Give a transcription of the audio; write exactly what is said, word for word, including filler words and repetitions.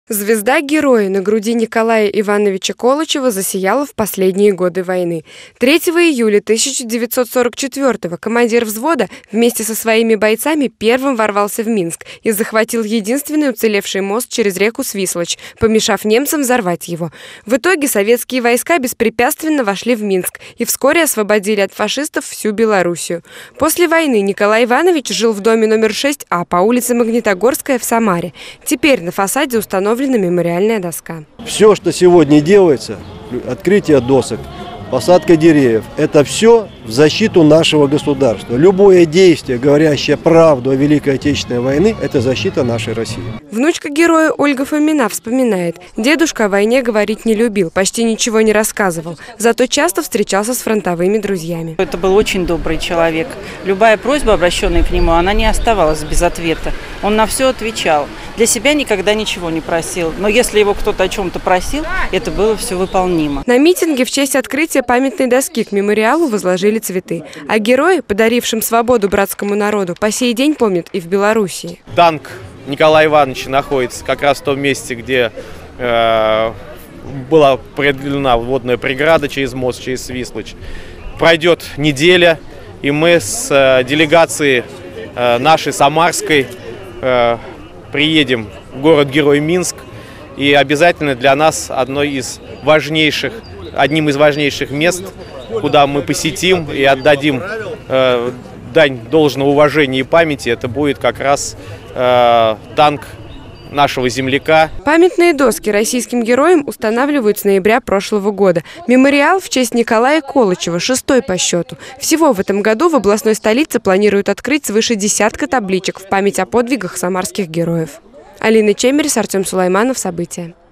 Звезда героя на груди Николая Ивановича Колычева засияла в последние годы войны. третьего июля тысяча девятьсот сорок четвёртого командир взвода вместе со своими бойцами первым ворвался в Минск и захватил единственный уцелевший мост через реку Свислочь, помешав немцам взорвать его. В итоге советские войска беспрепятственно вошли в Минск и вскоре освободили от фашистов всю Белоруссию. После войны Николай Иванович жил в доме номер шесть А по улице Магнитогорская в Самаре. Теперь на фасаде установлена мемориальная доска. Все, что сегодня делается, открытие досок, посадка деревьев, это все в защиту нашего государства. Любое действие, говорящее правду о Великой Отечественной войне, это защита нашей России. Внучка героя Ольга Фомина вспоминает: дедушка о войне говорить не любил, почти ничего не рассказывал, зато часто встречался с фронтовыми друзьями. Это был очень добрый человек. Любая просьба, обращенная к нему, она не оставалась без ответа. Он на все отвечал. Для себя никогда ничего не просил, но если его кто-то о чем-то просил, это было все выполнимо. На митинге в честь открытия памятной доски к мемориалу возложили цветы. А герои, подарившим свободу братскому народу, по сей день помнят и в Белоруссии. Танк Николая Ивановича находится как раз в том месте, где э, была преодолена водная преграда через мост, через Свислочь. Пройдет неделя, и мы с э, делегацией э, нашей самарской э, приедем в город-герой Минск. И обязательно для нас одной из важнейших, одним из важнейших мест, куда мы посетим и отдадим э, дань должного уважения и памяти, это будет как раз э, танк нашего земляка. Памятные доски российским героям устанавливают с ноября прошлого года. Мемориал в честь Николая Колычева, шестой по счету. Всего в этом году в областной столице планируют открыть свыше десятка табличек в память о подвигах самарских героев. Алина Чемерис, Артем Сулайманов. События.